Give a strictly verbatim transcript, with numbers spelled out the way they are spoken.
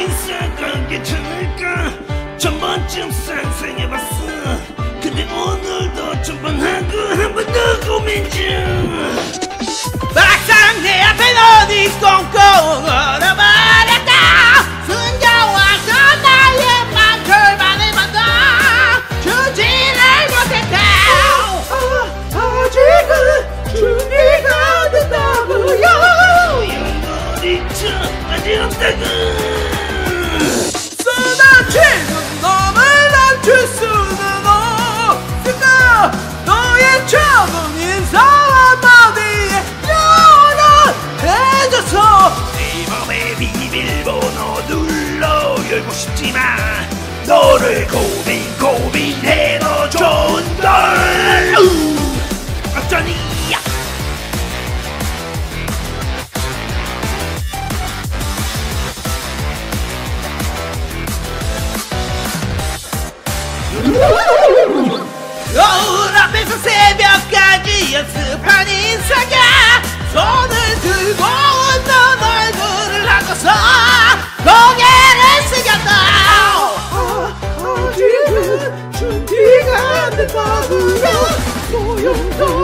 인사가 괜찮을까 전번쯤 상상해봤어. 근데 오늘도 전번하고 한 번 더 고민 중. 막상 내 앞에 너니 꽁꽁 얼어버렸다. 숨겨왔던 나의 맘 절반을 받아 주지를 못했다. 아, 아직은 준비가 안 됐다고요. 어디쯤 아직 없다고. 쏟아지는 놈을 멈출 수는 없을까. 너의 처음 인사 한마디에 연연해져서 네 맘의 비밀번호 눌러 열고 싶지만 너를 고민 고민해 너 좋은걸. 어쩌니 거울 앞에서 새벽까지 연습한 인사가 손을 들고 웃는 얼굴을 하고서 고개를 숙였다. 아직은 준비가 안 됐다고요. 소용도